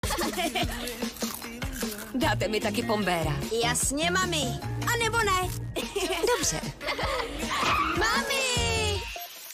Dáte mi taky pombéra. Jasně, mami. A nebo ne. Dobře.